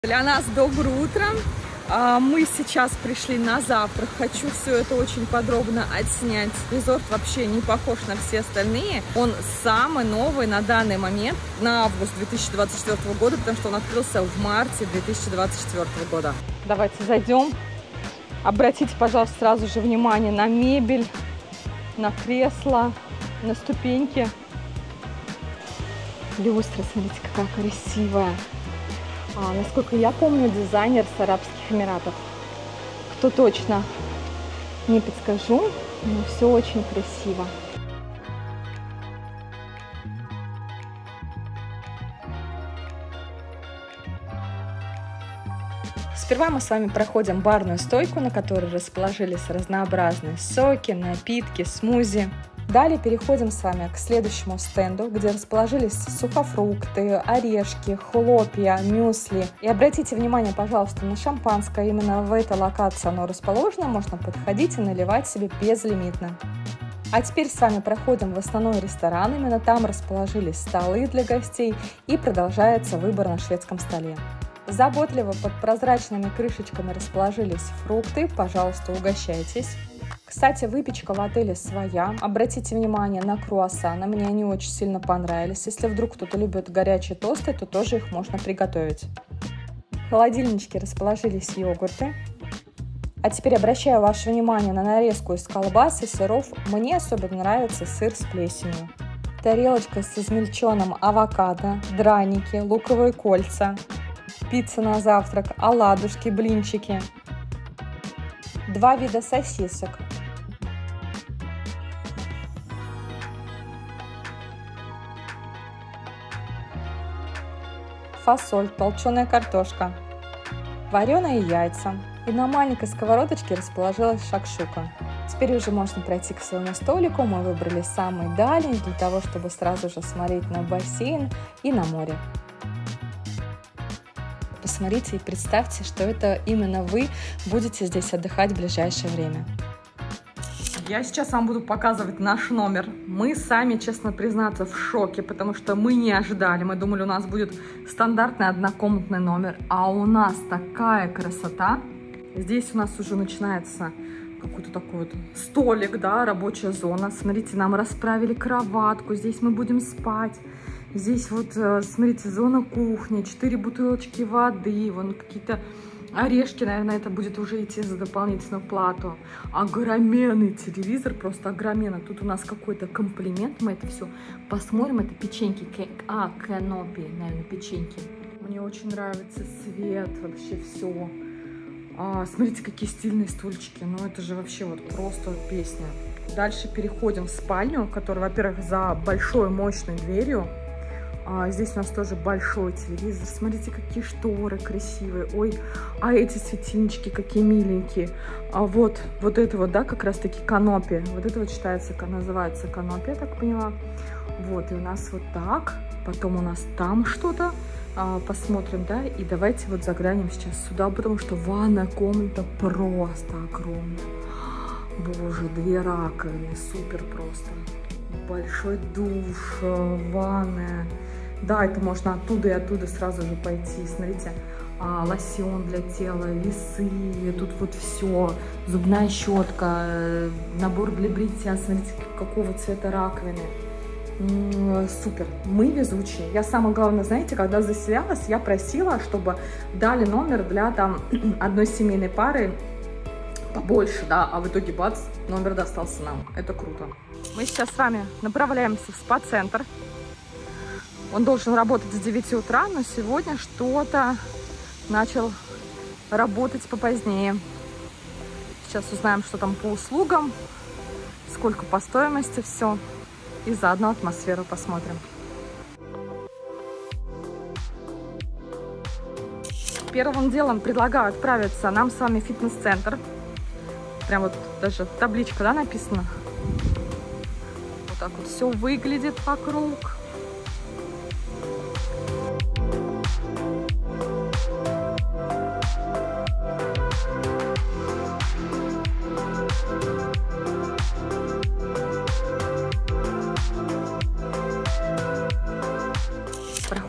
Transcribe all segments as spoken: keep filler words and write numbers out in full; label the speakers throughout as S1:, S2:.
S1: Для нас доброе утро. Мы сейчас пришли на завтрак. Хочу все это очень подробно отснять. Резорт вообще не похож на все остальные. Он самый новый на данный момент, на август две тысячи двадцать четвёртого года, потому что он открылся в марте две тысячи двадцать четвёртого года. Давайте зайдем. Обратите, пожалуйста, сразу же внимание на мебель, на кресло, на ступеньки. Люстра, смотрите, какая красивая. А, насколько я помню, дизайнер с Арабских Эмиратов. Кто точно, не подскажу, но все очень красиво. Сперва мы с вами проходим барную стойку, на которой расположились разнообразные соки, напитки, смузи. Далее переходим с вами к следующему стенду, где расположились сухофрукты, орешки, хлопья, мюсли. И обратите внимание, пожалуйста, на шампанское. Именно в этой локации оно расположено. Можно подходить и наливать себе безлимитно. А теперь с вами проходим в основной ресторан. Именно там расположились столы для гостей и продолжается выбор на шведском столе. Заботливо под прозрачными крышечками расположились фрукты. Пожалуйста, угощайтесь. Кстати, выпечка в отеле своя. Обратите внимание на круассаны. Мне они очень сильно понравились. Если вдруг кто-то любит горячие тосты, то тоже их можно приготовить. В холодильничке расположились йогурты. А теперь обращаю ваше внимание на нарезку из колбас и сыров. Мне особенно нравится сыр с плесенью. Тарелочка с измельченным авокадо, драники, луковые кольца, пицца на завтрак, оладушки, блинчики. Два вида сосисок. Фасоль, толченая картошка, вареные яйца. И на маленькой сковородочке расположилась шакшука. Теперь уже можно пройти к своему столику. Мы выбрали самый дальний для того, чтобы сразу же смотреть на бассейн и на море. Посмотрите и представьте, что это именно вы будете здесь отдыхать в ближайшее время. Я сейчас вам буду показывать наш номер. Мы сами, честно признаться, в шоке, потому что мы не ожидали. Мы думали, у нас будет стандартный однокомнатный номер, а у нас такая красота. Здесь у нас уже начинается какой-то такой вот столик, да, рабочая зона. Смотрите, нам расправили кроватку, здесь мы будем спать. Здесь вот, смотрите, зона кухни, четыре бутылочки воды, вон какие-то орешки, наверное, это будет уже идти за дополнительную плату. Огроменный телевизор, просто огроменный. Тут у нас какой-то комплимент, мы это все посмотрим. Это печеньки, а, канопи, наверное, печеньки. Мне очень нравится цвет, вообще все. А, смотрите, какие стильные стульчики, ну это же вообще вот просто песня. Дальше переходим в спальню, которая, во-первых, за большой мощной дверью. А, здесь у нас тоже большой телевизор. Смотрите, какие шторы красивые. Ой, а эти светильнички какие миленькие. А вот, вот это вот, да, как раз таки канопи. Вот это вот считается, называется канопи, я так поняла. Вот, и у нас вот так. Потом у нас там что-то. А, посмотрим, да, и давайте вот заглянем сейчас сюда, потому что ванная комната просто огромная. Боже, две раковины, супер просто. Большой душ, ванная. Да, это можно оттуда и оттуда сразу же пойти. Смотрите, а, лосьон для тела, весы, тут вот все, зубная щетка, набор для бритья. Смотрите, какого цвета раковины. М-м, супер, мы везучие. Я, самое главное, знаете, когда заселялась, я просила, чтобы дали номер для там одной семейной пары побольше, да, а в итоге бац, номер достался нам. Это круто. Мы сейчас с вами направляемся в спа-центр. Он должен работать с девяти утра, но сегодня что-то начал работать попозднее. Сейчас узнаем, что там по услугам, сколько по стоимости, все. И заодно атмосферу посмотрим. Первым делом предлагаю отправиться нам с вами в фитнес-центр. Прям вот даже табличка, да, написана. Вот так вот все выглядит вокруг.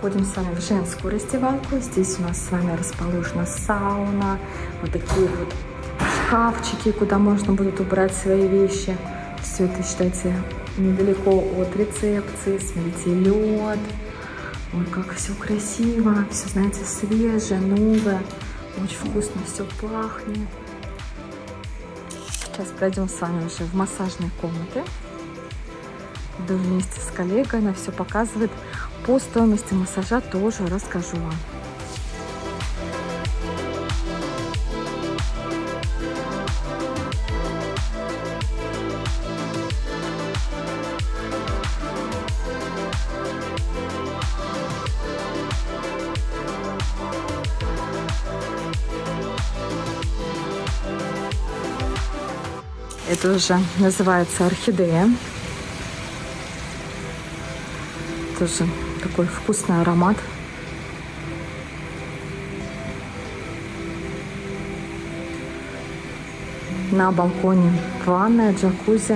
S1: заходим с вами в женскую раздевалку. Здесь у нас с вами расположена сауна, вот такие вот шкафчики, куда можно будет убрать свои вещи. Все это, считайте, недалеко от рецепции. Смотрите, лед. Ой, как все красиво, все, знаете, свежее, новое. Очень вкусно все пахнет. Сейчас пройдем с вами уже в массажные комнаты. Иду вместе с коллегой, она все показывает. По стоимости массажа тоже расскажу вам. Это уже называется орхидея. Тоже такой вкусный аромат. На балконе ванная, джакузи.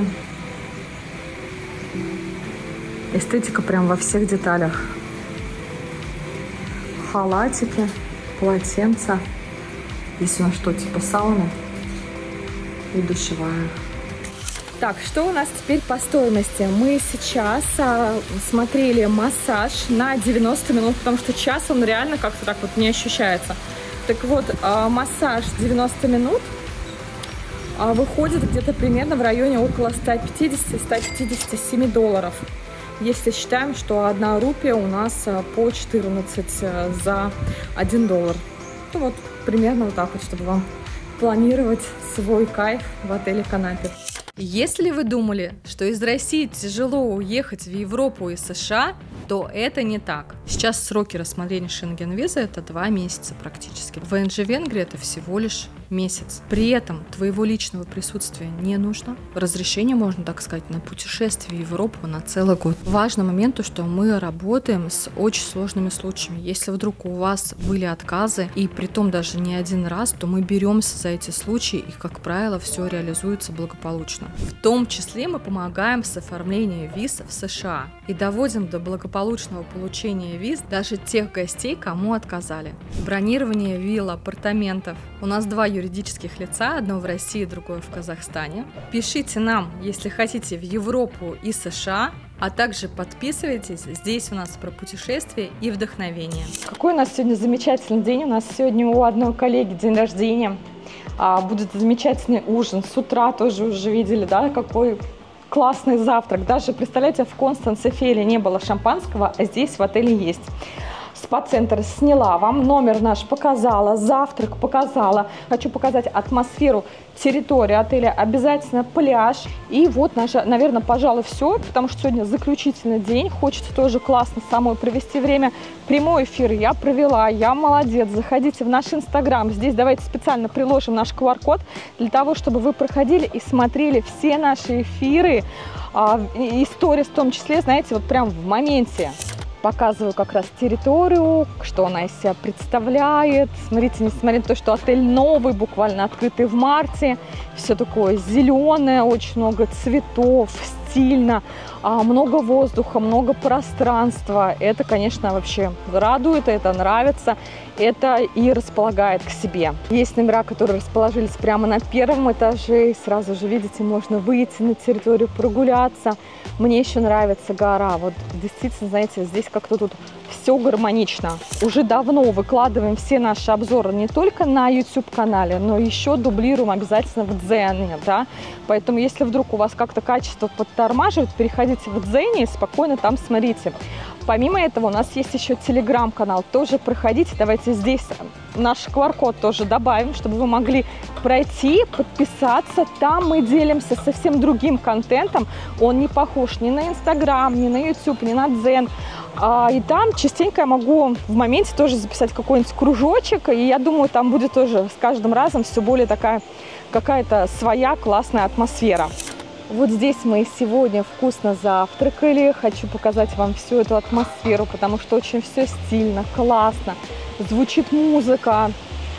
S1: Эстетика прям во всех деталях. Халатики, полотенца. Здесь у нас что, типа сауны и душевая. Так, что у нас теперь по стоимости? Мы сейчас а, смотрели массаж на девяносто минут, потому что час он реально как-то так вот не ощущается. Так вот, а, массаж девяносто минут а, выходит где-то примерно в районе около ста пятидесяти — ста пятидесяти семи долларов. Если считаем, что одна рупия у нас а, по четырнадцать а, за один доллар. Ну вот, примерно вот так вот, чтобы вам планировать свой кайф в отеле Канапе. Если вы думали, что из России тяжело уехать в Европу и США, то это не так. Сейчас сроки рассмотрения Шенген-визы это два месяца практически. В ВНЖ Венгрии это всего лишь месяц. При этом твоего личного присутствия не нужно. Разрешение, можно так сказать, на путешествие в Европу на целый год. Важный момент, то, что мы работаем с очень сложными случаями. Если вдруг у вас были отказы, и при том даже не один раз, то мы беремся за эти случаи, и, как правило, все реализуется благополучно. В том числе мы помогаем с оформлением виз в США и доводим до благополучного получения виз даже тех гостей, кому отказали. Бронирование вилл, апартаментов. У нас два юридических лица, одно в России, другое в Казахстане. Пишите нам, если хотите, в Европу и США, а также подписывайтесь. Здесь у нас про путешествия и вдохновение. Какой у нас сегодня замечательный день. У нас сегодня у одной коллеги день рождения. А, будет замечательный ужин. С утра тоже уже видели, да, какой классный завтрак. Даже, представляете, в Констанце-Феле не было шампанского, а здесь в отеле есть. Спа-центр сняла вам, номер наш показала, завтрак показала. Хочу показать атмосферу территории отеля, обязательно пляж. И вот, наша, наверное, пожалуй, все, потому что сегодня заключительный день. Хочется тоже классно самой провести время. Прямой эфир я провела, я молодец. Заходите в наш инстаграм. Здесь давайте специально приложим наш ку ар код для того, чтобы вы проходили и смотрели все наши эфиры, истории в том числе, знаете, вот прям в моменте. Показываю как раз территорию, что она из себя представляет. Смотрите, несмотря на то, что отель новый, буквально открытый в марте, все такое зеленое, очень много цветов, стильно, много воздуха, много пространства. Это, конечно, вообще радует, это нравится, это и располагает к себе. Есть номера, которые расположились прямо на первом этаже, и сразу же, видите, можно выйти на территорию, прогуляться. Мне еще нравится гора. Вот действительно, знаете, здесь как-то тут все гармонично. Уже давно выкладываем все наши обзоры не только на ютуб-канале, но еще дублируем обязательно в Дзене, да. Поэтому, если вдруг у вас как-то качество подтормаживает, переходите в Дзене и спокойно там смотрите. Помимо этого, у нас есть еще телеграм-канал. Тоже проходите. Давайте здесь наш ку ар код тоже добавим, чтобы вы могли пройти, подписаться. Там мы делимся совсем другим контентом. Он не похож ни на Инстаграм, ни на Ютуб, ни на Дзен. И там частенько я могу в моменте тоже записать какой-нибудь кружочек. И я думаю, там будет тоже с каждым разом все более такая какая-то своя классная атмосфера. Вот здесь мы сегодня вкусно завтракали. Хочу показать вам всю эту атмосферу, потому что очень все стильно, классно. Звучит музыка.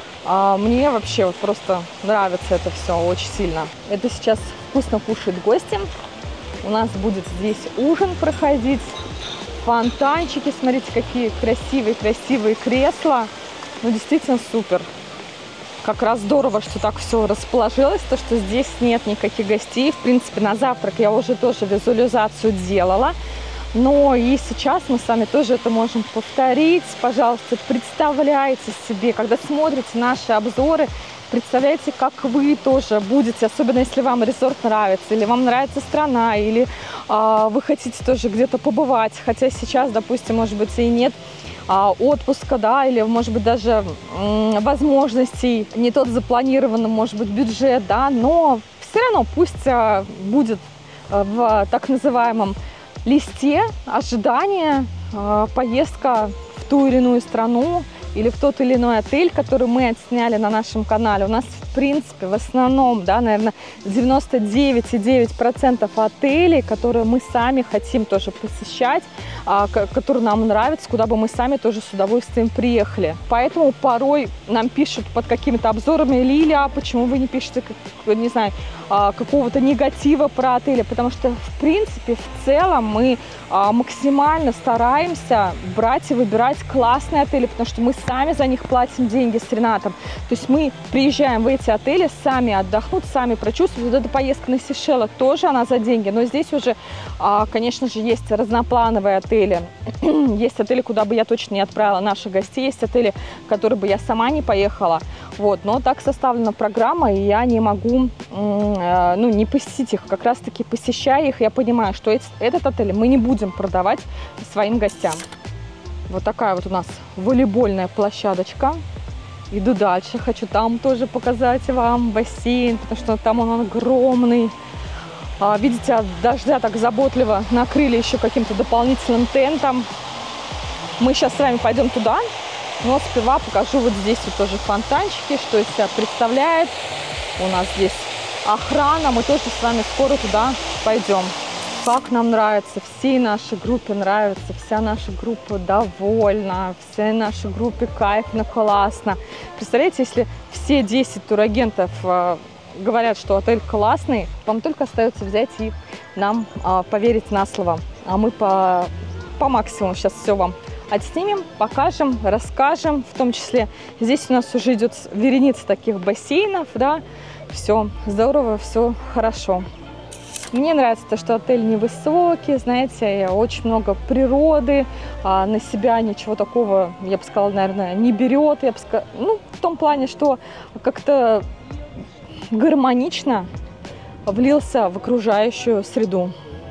S1: А мне вообще вот просто нравится это все очень сильно. Это сейчас вкусно кушают гости. У нас будет здесь ужин проходить. фонтанчики, смотрите, какие красивые-красивые кресла. Ну, действительно супер. Как раз здорово, что так все расположилось, то, что здесь нет никаких гостей. В принципе, на завтрак я уже тоже визуализацию делала. Но и сейчас мы с вами тоже это можем повторить. Пожалуйста, представляйте себе, когда смотрите наши обзоры, представляете, как вы тоже будете, особенно если вам резорт нравится, или вам нравится страна, или а, вы хотите тоже где-то побывать. Хотя сейчас, допустим, может быть, и нет а, отпуска, да, или, может быть, даже м, возможностей, не тот запланированный, может быть, бюджет, да, но все равно пусть а, будет а, в так называемом листе ожидания э, поездка в ту или иную страну или в тот или иной отель, который мы отсняли на нашем канале. У нас, в принципе, в основном, да, наверное, девяносто девять и девять десятых процента отелей, которые мы сами хотим тоже посещать, а, которые нам нравятся, куда бы мы сами тоже с удовольствием приехали. Поэтому порой нам пишут под какими-то обзорами: Лиля, почему вы не пишете, как, не знаю, а, какого-то негатива про отели? Потому что, в принципе, в целом мы а, максимально стараемся брать и выбирать классные отели, потому что мы сами за них платим деньги с Ренатом. То есть мы приезжаем в эти отели сами отдохнуть, сами прочувствовать. Вот эта поездка на Сейшелы тоже она за деньги, но здесь уже, конечно же, есть разноплановые отели. Есть отели, куда бы я точно не отправила наших гостей, есть отели, в которые бы я сама не поехала. Вот. Но так составлена программа, и я не могу ну, не посетить их. Как раз-таки посещая их, я понимаю, что этот отель мы не будем продавать своим гостям. Вот такая вот у нас волейбольная площадочка. Иду дальше. Хочу там тоже показать вам бассейн, потому что там он огромный. А, видите, от дождя так заботливо накрыли еще каким-то дополнительным тентом. Мы сейчас с вами пойдем туда, но сперва покажу вот здесь вот тоже фонтанчики, что из себя представляет. У нас здесь охрана. Мы тоже с вами скоро туда пойдем. Как нам нравится, всей нашей группе нравится, вся наша группа довольна, всей нашей группе кайфно, классно. Представляете, если все десять турагентов э, говорят, что отель классный, вам только остается взять и нам э, поверить на слово. А мы по, по максимуму сейчас все вам отснимем, покажем, расскажем. В том числе здесь у нас уже идет вереница таких бассейнов, да, все здорово, все хорошо. Мне нравится то, что отель невысокий, знаете, очень много природы, а на себя ничего такого, я бы сказала, наверное, не берет. Я бы сказала, ну, в том плане, что как-то гармонично влился в окружающую среду.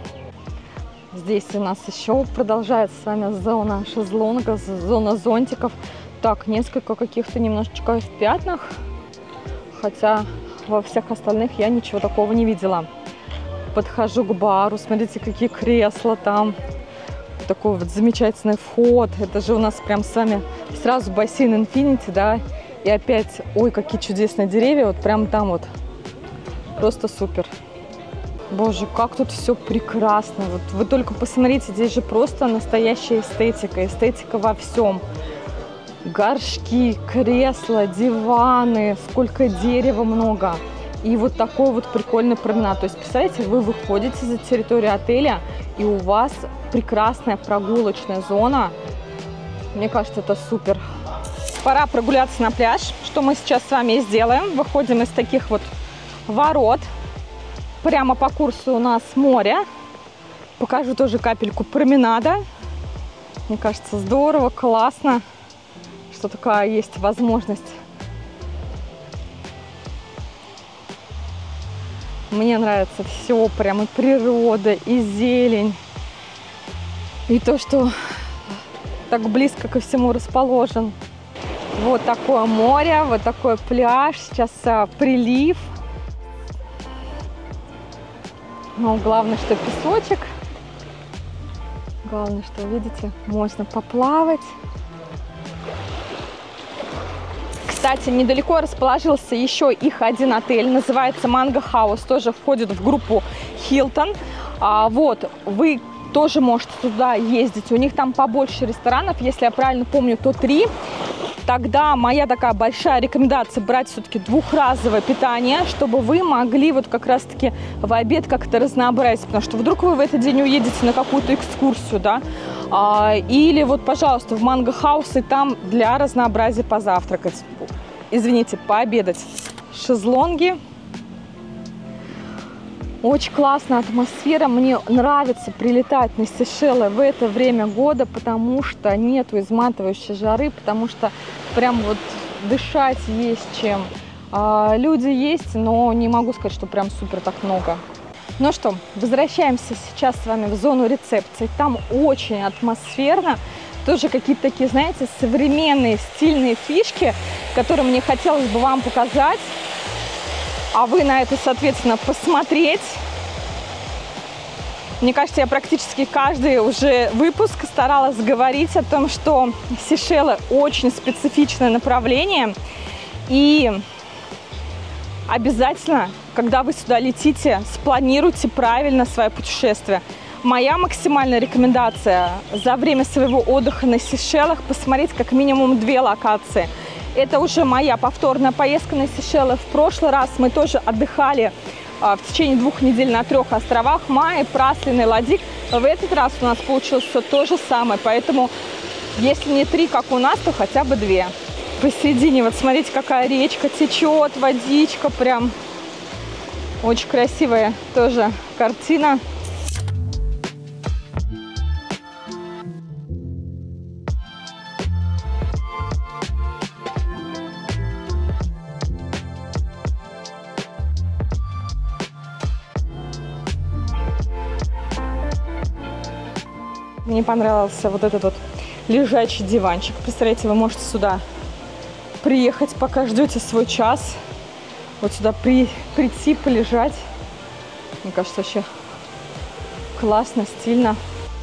S1: Здесь у нас еще продолжается с вами зона шезлонга, зона зонтиков. Так, несколько каких-то немножечко в пятнах, хотя во всех остальных я ничего такого не видела. Подхожу к бару, смотрите, какие кресла там. Такой вот замечательный вход. Это же у нас прям с вами сразу бассейн Infinity, да. И опять, ой, какие чудесные деревья. Вот прям там вот. Просто супер. Боже, как тут все прекрасно. Вот вы только посмотрите, здесь же просто настоящая эстетика. Эстетика во всем. Горшки, кресла, диваны, сколько дерева много. И вот такой вот прикольный променад. То есть, представляете, вы выходите за территорию отеля, и у вас прекрасная прогулочная зона. Мне кажется, это супер. Пора прогуляться на пляж, что мы сейчас с вами и сделаем. Выходим из таких вот ворот. Прямо по курсу у нас море. Покажу тоже капельку променада. Мне кажется, здорово, классно, что такая есть возможность. Мне нравится все, прям и природа, и зелень, и то, что так близко ко всему расположен. Вот такое море, вот такой пляж, сейчас а, прилив. Но главное, что песочек. Главное, что, видите, можно поплавать. Кстати, недалеко расположился еще их один отель, называется Mango House, тоже входит в группу Hilton. А, вот, вы тоже можете туда ездить, у них там побольше ресторанов, если я правильно помню, то три. Тогда моя такая большая рекомендация брать все-таки двухразовое питание, чтобы вы могли вот как раз-таки в обед как-то разнообразить, потому что вдруг вы в этот день уедете на какую-то экскурсию, да, А, или вот, пожалуйста, в Манго Хаус, и там для разнообразия позавтракать. Извините, пообедать. Шезлонги. Очень классная атмосфера. Мне нравится прилетать на Сейшелы в это время года, потому что нету изматывающей жары, потому что прям вот дышать есть чем. А, люди есть, но не могу сказать, что прям супер так много. Ну что, возвращаемся сейчас с вами в зону рецепции. Там очень атмосферно. Тоже какие-то такие, знаете, современные стильные фишки, которые мне хотелось бы вам показать. А вы на это, соответственно, посмотреть. Мне кажется, я практически каждый уже выпуск старалась говорить о том, что Сейшелы очень специфичное направление. И обязательно, когда вы сюда летите, спланируйте правильно свое путешествие. Моя максимальная рекомендация за время своего отдыха на Сейшелах посмотреть как минимум две локации. Это уже моя повторная поездка на Сейшелы. В прошлый раз мы тоже отдыхали а, в течение двух недель на трех островах: Майи, Праслин и Ладик. В этот раз у нас получилось все то же самое, поэтому если не три, как у нас, то хотя бы две. Посередине, вот смотрите, какая речка течет, водичка, прям очень красивая тоже картина. Мне понравился вот этот вот лежачий диванчик. Представляете, вы можете сюда приехать, пока ждете свой час. Вот сюда при, прийти, полежать. Мне кажется, вообще классно, стильно.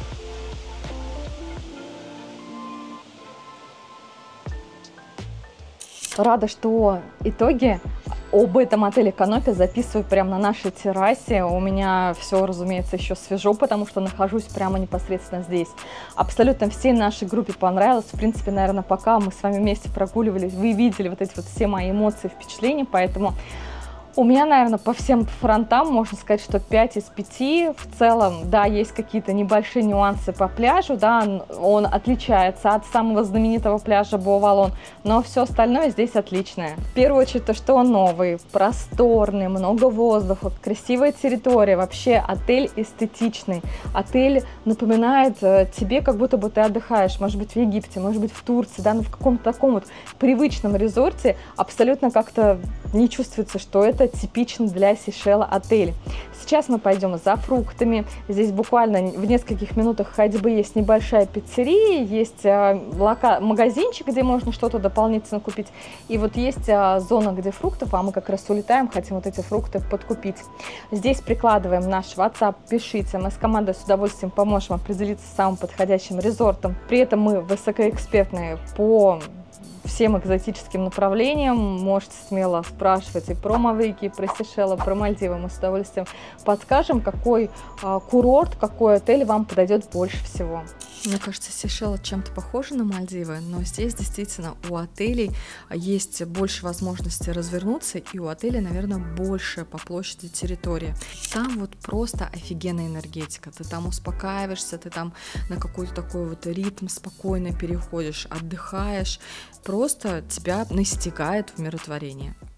S1: Рада, что итоги об этом отеле Канопия записываю прямо на нашей террасе. У меня все, разумеется, еще свежо, потому что нахожусь прямо непосредственно здесь. Абсолютно всей нашей группе понравилось. В принципе, наверное, пока мы с вами вместе прогуливались, вы видели вот эти вот все мои эмоции, впечатления, поэтому у меня, наверное, по всем фронтам можно сказать, что пять из пяти. В целом, да, есть какие-то небольшие нюансы по пляжу, да, он отличается от самого знаменитого пляжа Буа-Валлон, но все остальное здесь отличное. В первую очередь, то, что он новый, просторный, много воздуха, красивая территория, вообще отель эстетичный. Отель напоминает тебе, как будто бы ты отдыхаешь, может быть, в Египте, может быть, в Турции, да, но в каком-то таком вот привычном резорте абсолютно как-то не чувствуется, что это типично для Сейшела отель. Сейчас мы пойдем за фруктами. Здесь буквально в нескольких минутах ходьбы есть небольшая пиццерия, есть лока... магазинчик, где можно что-то дополнительно купить. И вот есть зона, где фруктов, а мы как раз улетаем, хотим вот эти фрукты подкупить. Здесь прикладываем наш WhatsApp, пишите, мы с командой с удовольствием поможем определиться с самым подходящим резортом. При этом мы высокоэкспертные по всем экзотическим направлениям. Можете смело спрашивать и про Маврикий, и про Сейшелы, про Мальдивы. Мы с удовольствием подскажем, какой а, курорт, какой отель вам подойдет больше всего. Мне кажется, Сейшелы чем-то похожи на Мальдивы, но здесь действительно у отелей есть больше возможности развернуться, и у отеля, наверное, больше по площади территория. Там вот просто офигенная энергетика. Ты там успокаиваешься, ты там на какой-то такой вот ритм спокойно переходишь, отдыхаешь. Просто тебя настигает умиротворение.